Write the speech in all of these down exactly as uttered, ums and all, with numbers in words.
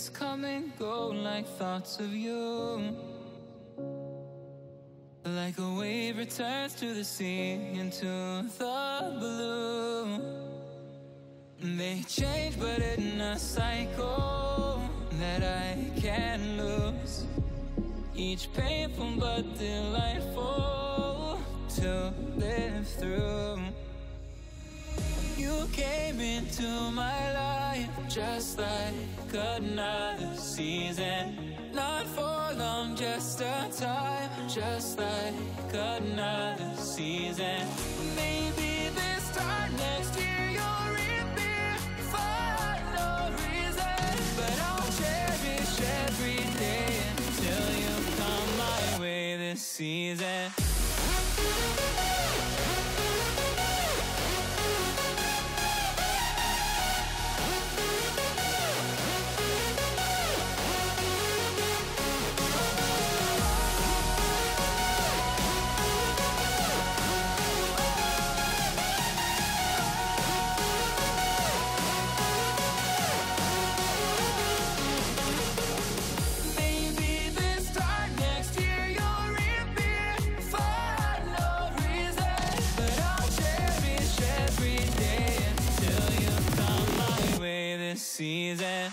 Days come and go like thoughts of you. Like a wave returns to the sea, into the blue. They change but in a cycle that I can't lose. Each painful but delightful to live through. You came into my life just like another season. Not for long, just a time, just like another season. Maybe this time next year you'll reappear for no reason. But I'll cherish every day until you come my way this season. Season.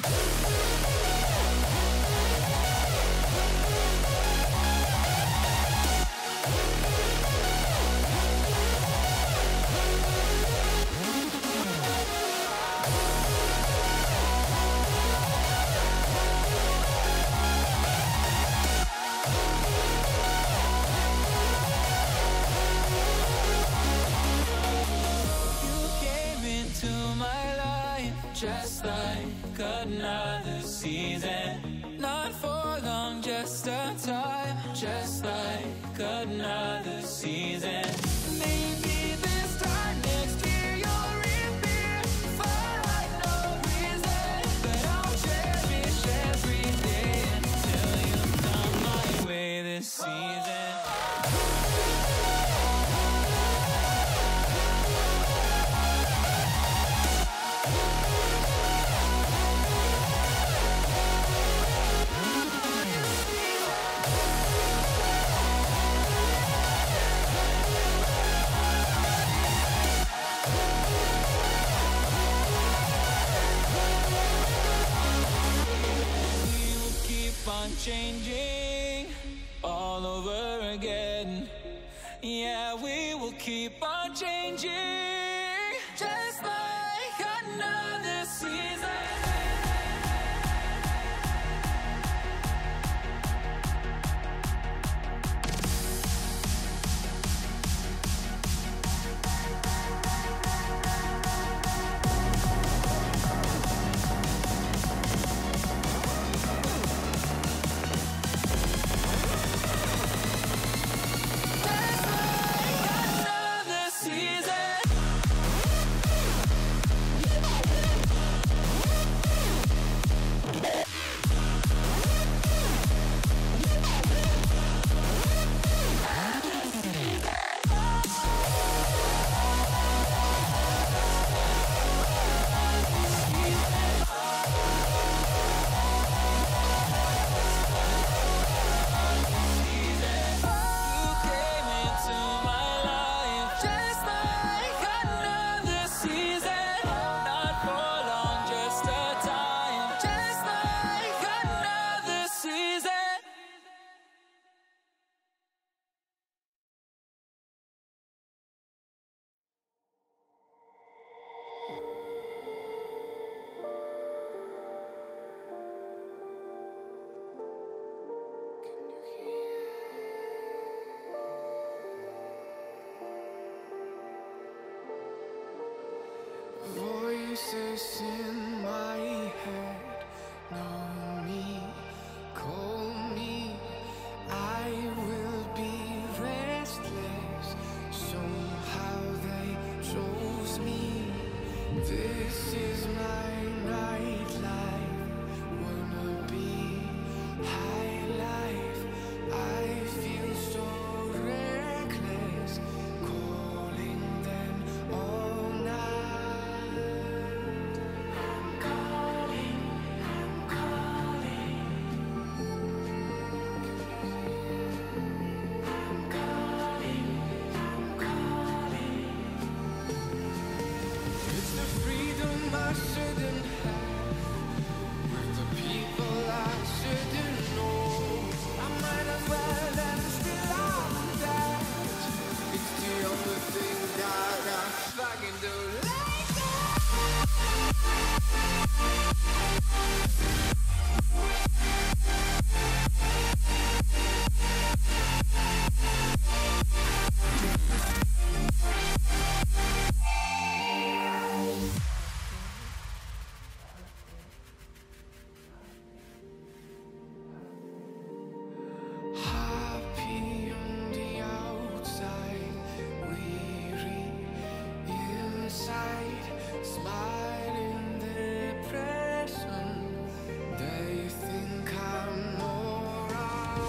Just like another season. Not for long, just a time. Just like another season. Maybe this time next year you'll reappear for no reason. But I'll cherish every day until you come my way this season. Changing all over again. Yeah, we will keep on changing, just like another season. Voices in my head know me, call me. I will be restless. Somehow they chose me. This is my nightlife. Wanna be high life. I feel so reckless, calling them all night. I shouldn't have, with the people I shouldn't know. I might as well end still on that. It's the only thing that I fucking do. Happy on the outside, weary inside, smiling depression. They think I'm alright.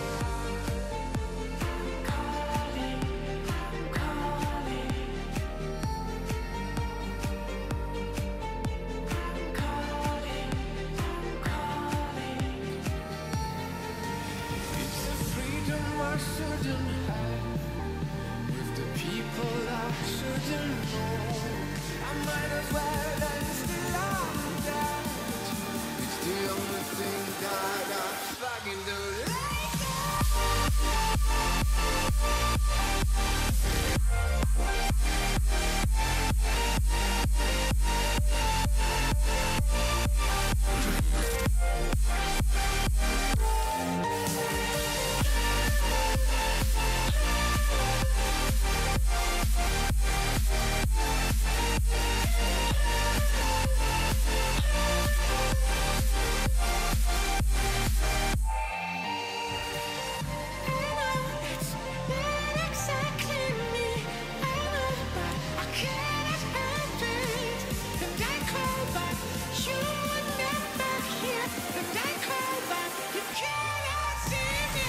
Calling, calling, calling, calling. It's a freedom I shouldn't have, with the people I shouldn't know. I might as well end still on that. It's the only thing that I fucking do. It's not exactly me. I know, but I cannot help it. And I call back, you would never hear. And I call back, you cannot see me.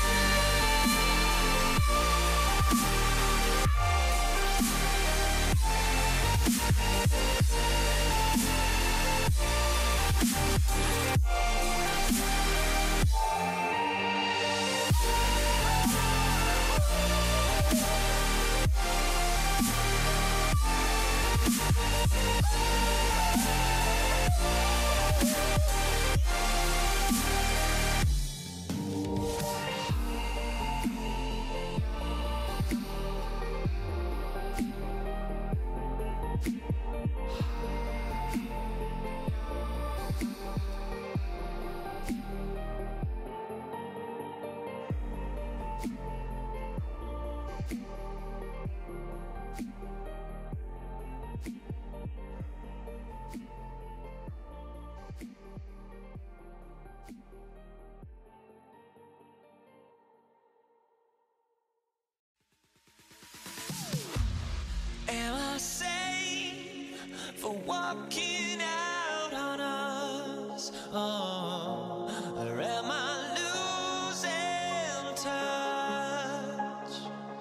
Am I sane for walking out on us? Oh, or am I losing touch?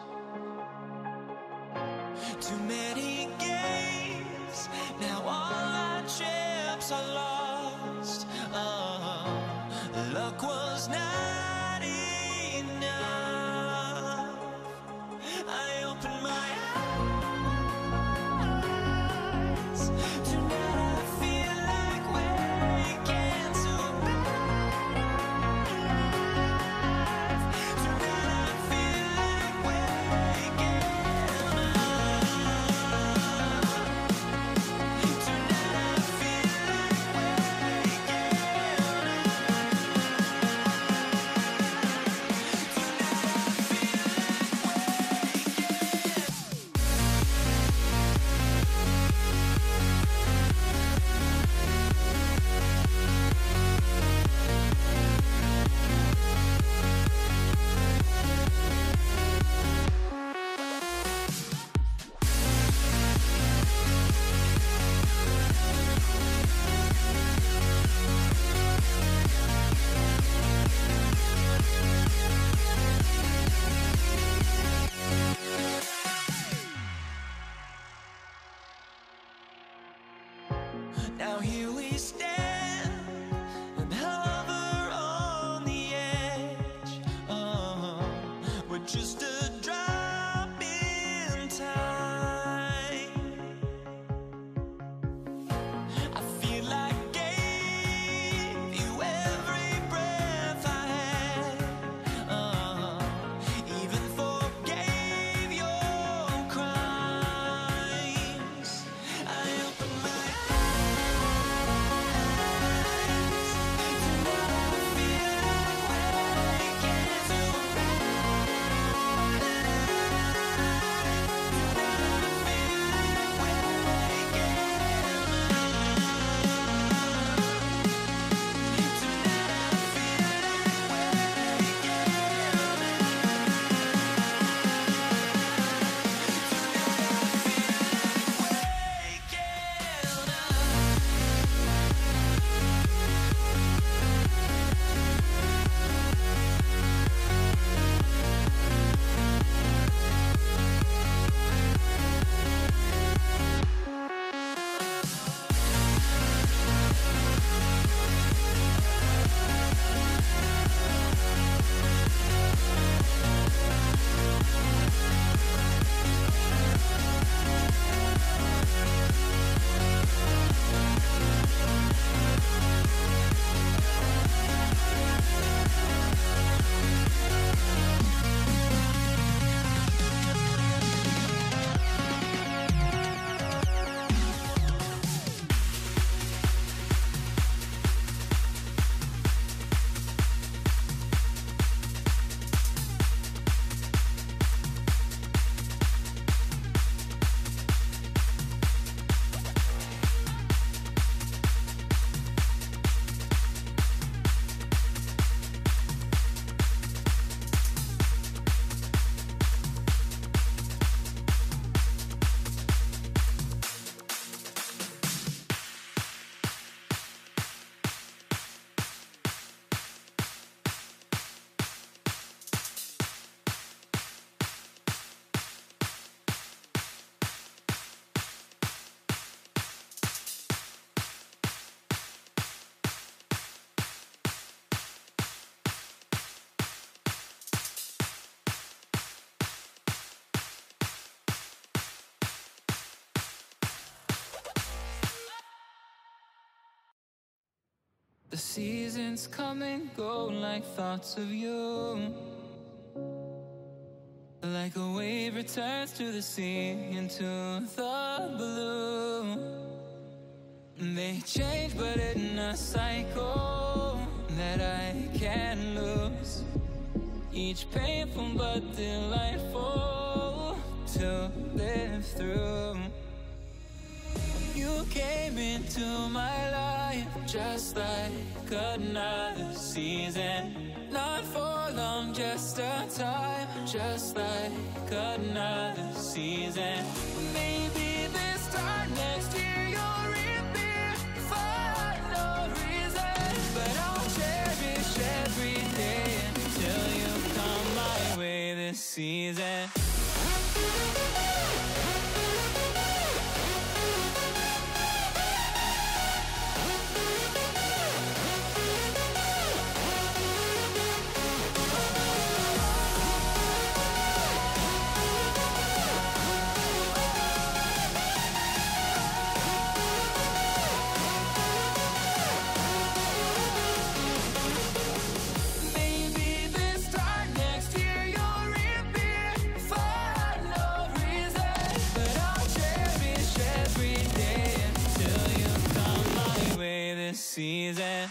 Too many games, now all our chips are lost. Oh, luck was not enough. I opened my eyes. Tonight I feel like waking to life. Tonight I feel like waking up. Tonight I feel like waking Now here we stand and hover on the edge. Oh, we're just a drop in time. The seasons come and go like thoughts of you. Like a wave returns to the sea, into the blue. They change but in a cycle that I can't lose. Each painful but delightful to live through. You came into my life just like another season. Not for long, just a time, just like another season. Maybe this time next year you'll reappear for no reason. But I'll cherish every day until you come my way this season. Season.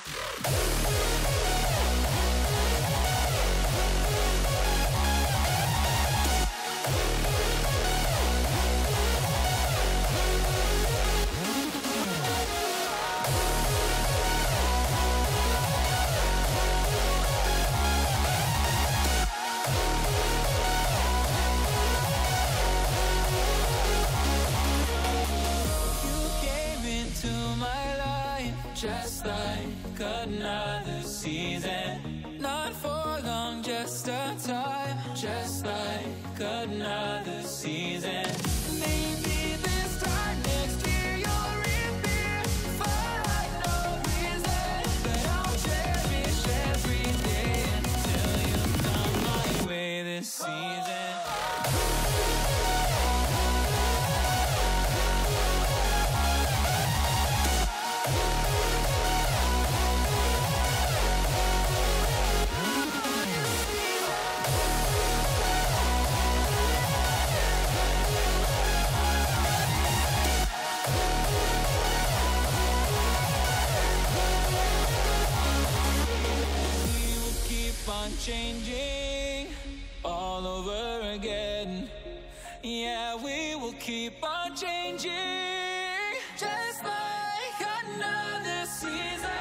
Just like another season. Not for long, just a time. Just like another season. Maybe this time next year you'll reappear for no reason. But I'll cherish every day until you come my way this season. Changing all over again. Yeah, we will keep on changing. Just like another season.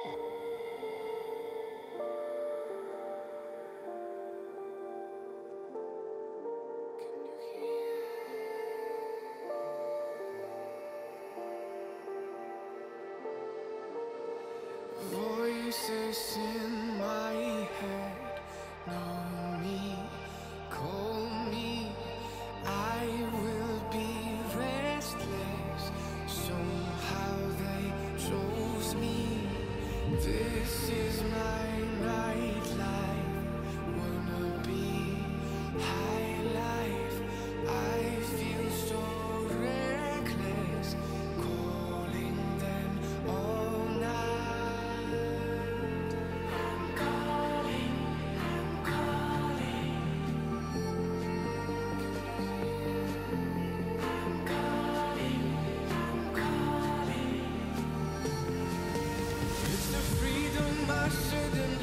Voices in my head know me, call me. I will be restless. Somehow they chose me. This is my nightlife. Wanna be high life. I feel so reckless. Calling them all night. I'm calling, I'm calling. I'm calling, I'm calling. It's the freedom I shouldn't